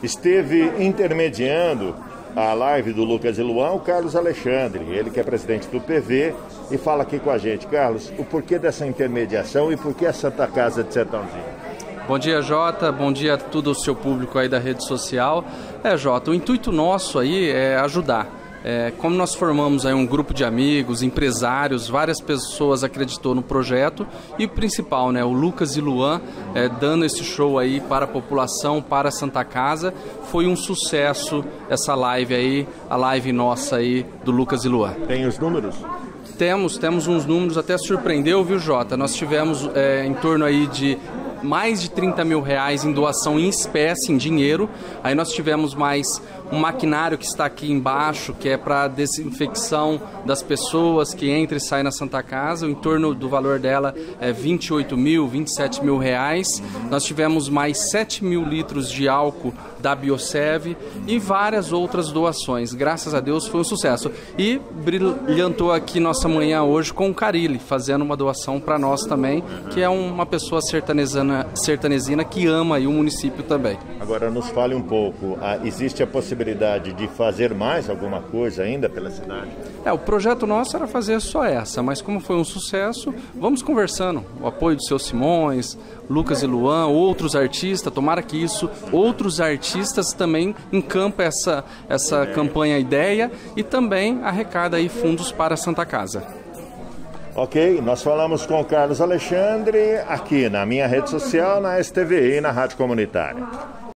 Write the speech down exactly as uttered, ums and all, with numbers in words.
Esteve intermediando a live do Lucas e Luan, o Carlos Alexandre, ele que é presidente do P V, e fala aqui com a gente. Carlos, o porquê dessa intermediação e por que a Santa Casa de Sertãozinho? Bom dia, Jota, bom dia a todo o seu público aí da rede social. É, Jota, o intuito nosso aí é ajudar. É, como nós formamos aí um grupo de amigos, empresários, várias pessoas acreditou no projeto e o principal, né, o Lucas e Luan é, dando esse show aí para a população, para a Santa Casa, foi um sucesso essa live aí, a live nossa aí do Lucas e Luan. Tem os números? Temos, temos uns números, até surpreendeu, viu, Jota? Nós tivemos é, em torno aí de mais de trinta mil reais em doação em espécie, em dinheiro. Aí nós tivemos mais um maquinário que está aqui embaixo, que é para desinfecção das pessoas que entram e saem na Santa Casa. O entorno do valor dela é vinte e oito mil, vinte e sete mil reais. Nós tivemos mais sete mil litros de álcool da Biosev e várias outras doações. Graças a Deus foi um sucesso. E brilhantou aqui nossa manhã hoje com o Carilli, fazendo uma doação para nós também, que é uma pessoa sertanezana, sertanezina que ama aí o município também. Agora nos fale um pouco, ah, existe a possibilidade de fazer mais alguma coisa ainda pela cidade? É, o projeto nosso era fazer só essa, mas como foi um sucesso, vamos conversando. O apoio do seu Simões, Lucas e Luan, outros artistas, tomara que isso, outros artistas também encampem essa, essa campanha ideia e também arrecada aí fundos para a Santa Casa. Ok, nós falamos com o Carlos Alexandre aqui na minha rede social, na S T V e na Rádio Comunitária.